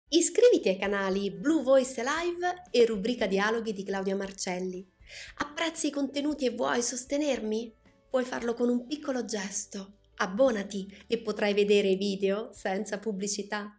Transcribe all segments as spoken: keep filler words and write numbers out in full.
Iscriviti ai canali Blue Voice Live e rubrica Dialoghi di Claudia Marcelli. Apprezzi i contenuti e vuoi sostenermi? Puoi farlo con un piccolo gesto. Abbonati e potrai vedere i video senza pubblicità.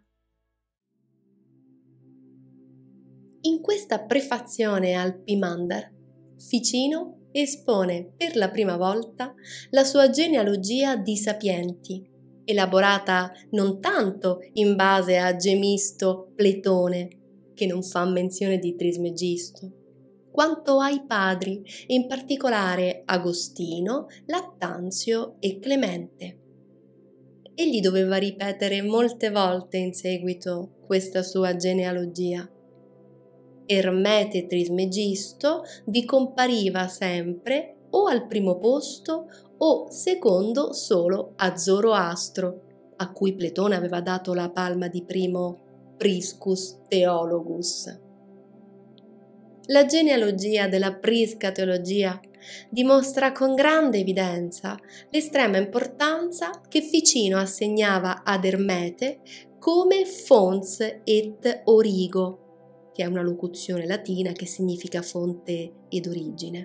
In questa prefazione al Pimander, Ficino espone per la prima volta la sua genealogia di sapienti, elaborata non tanto in base a Gemisto Pletone, che non fa menzione di Trismegisto, quanto ai padri, e in particolare Agostino, Lattanzio e Clemente. Egli doveva ripetere molte volte in seguito questa sua genealogia. Ermete Trismegisto vi compariva sempre o al primo posto o secondo solo a Zoroastro, a cui Platone aveva dato la palma di primo Priscus Theologus. La genealogia della Prisca Teologia dimostra con grande evidenza l'estrema importanza che Ficino assegnava ad Ermete come fons et origo, che è una locuzione latina che significa fonte ed origine,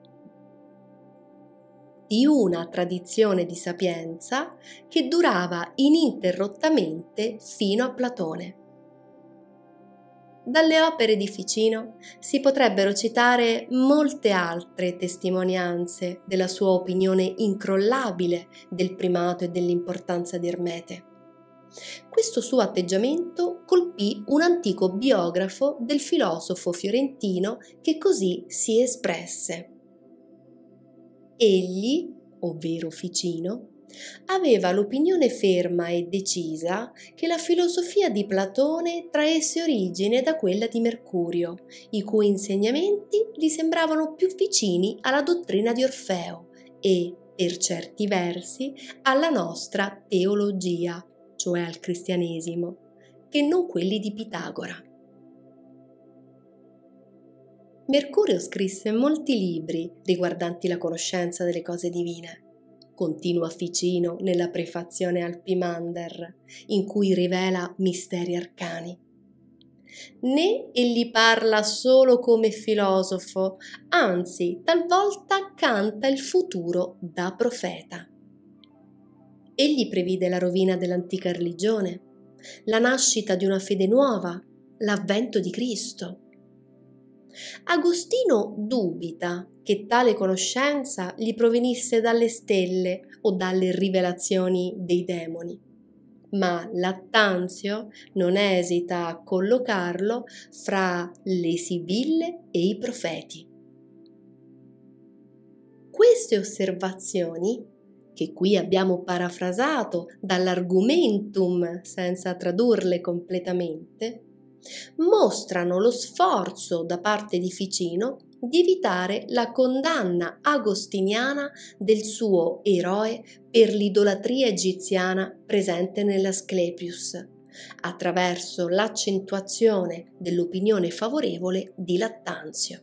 di una tradizione di sapienza che durava ininterrottamente fino a Platone. Dalle opere di Ficino si potrebbero citare molte altre testimonianze della sua opinione incrollabile del primato e dell'importanza di Ermete. Questo suo atteggiamento colpì un antico biografo del filosofo fiorentino che così si espresse. Egli, ovvero Ficino, aveva l'opinione ferma e decisa che la filosofia di Platone traesse origine da quella di Mercurio, i cui insegnamenti gli sembravano più vicini alla dottrina di Orfeo e, per certi versi, alla nostra teologia, cioè al cristianesimo, che non quelli di Pitagora. Mercurio scrisse molti libri riguardanti la conoscenza delle cose divine. Continua Ficino nella prefazione al Pimander, in cui rivela misteri arcani. Né egli parla solo come filosofo, anzi, talvolta canta il futuro da profeta. Egli previde la rovina dell'antica religione, la nascita di una fede nuova, l'avvento di Cristo. Agostino dubita che tale conoscenza gli provenisse dalle stelle o dalle rivelazioni dei demoni, ma Lattanzio non esita a collocarlo fra le Sibille e i profeti. Queste osservazioni, che qui abbiamo parafrasato dall'Argumentum senza tradurle completamente, mostrano lo sforzo da parte di Ficino di evitare la condanna agostiniana del suo eroe per l'idolatria egiziana presente nell'Asclepius, attraverso l'accentuazione dell'opinione favorevole di Lattanzio.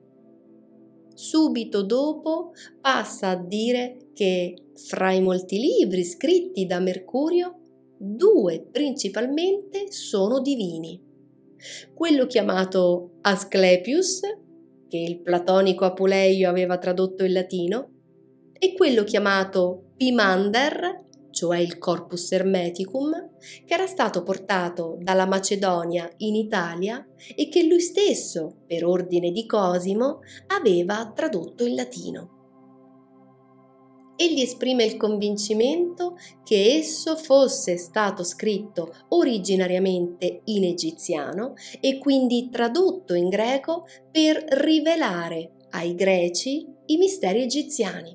Subito dopo passa a dire che fra i molti libri scritti da Mercurio, due principalmente sono divini. Quello chiamato Asclepius, che il platonico Apuleio aveva tradotto in latino, e quello chiamato Pimander, cioè il Corpus Hermeticum, che era stato portato dalla Macedonia in Italia e che lui stesso, per ordine di Cosimo, aveva tradotto in latino. Egli esprime il convincimento che esso fosse stato scritto originariamente in egiziano e quindi tradotto in greco per rivelare ai greci i misteri egiziani.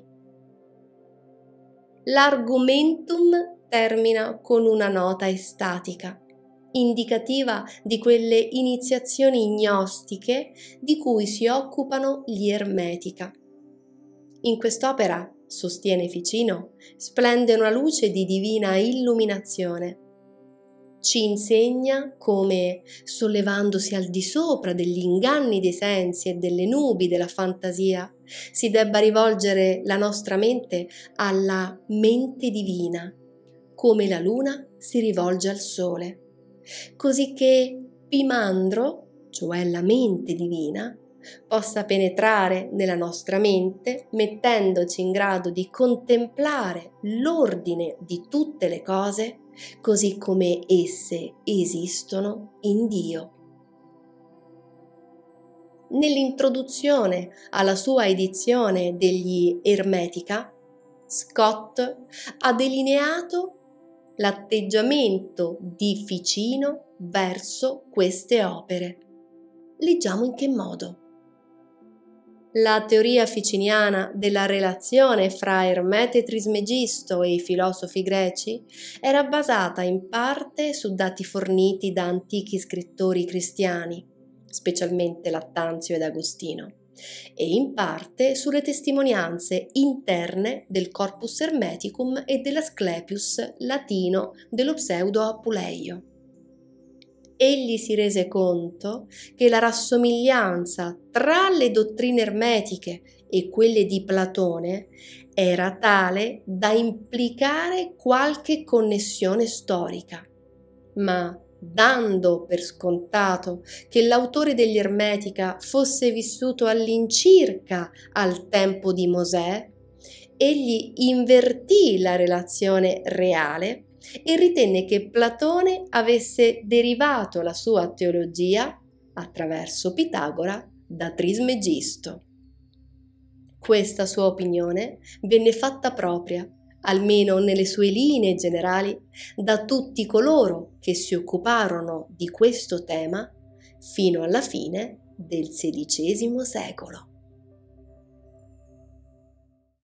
L'Argumentum termina con una nota estatica, indicativa di quelle iniziazioni gnostiche di cui si occupano gli Ermetica. In quest'opera, sostiene Ficino, splende una luce di divina illuminazione. Ci insegna come, sollevandosi al di sopra degli inganni dei sensi e delle nubi della fantasia, si debba rivolgere la nostra mente alla mente divina, come la luna si rivolge al sole, così che Pimandro, cioè la mente divina, possa penetrare nella nostra mente, mettendoci in grado di contemplare l'ordine di tutte le cose così come esse esistono in Dio. Nell'introduzione alla sua edizione degli Ermetica, Scott ha delineato l'atteggiamento di Ficino verso queste opere. Leggiamo in che modo. La teoria ficiniana della relazione fra Ermete Trismegisto e i filosofi greci era basata in parte su dati forniti da antichi scrittori cristiani, specialmente Lattanzio ed Agostino, e in parte sulle testimonianze interne del Corpus Hermeticum e dell'Asclepius latino dello pseudo Apuleio. Egli si rese conto che la rassomiglianza tra le dottrine ermetiche e quelle di Platone era tale da implicare qualche connessione storica, ma dando per scontato che l'autore degli Ermetica fosse vissuto all'incirca al tempo di Mosè, egli invertì la relazione reale e ritenne che Platone avesse derivato la sua teologia, attraverso Pitagora, da Trismegisto. Questa sua opinione venne fatta propria, almeno nelle sue linee generali, da tutti coloro che si occuparono di questo tema fino alla fine del sedicesimo secolo.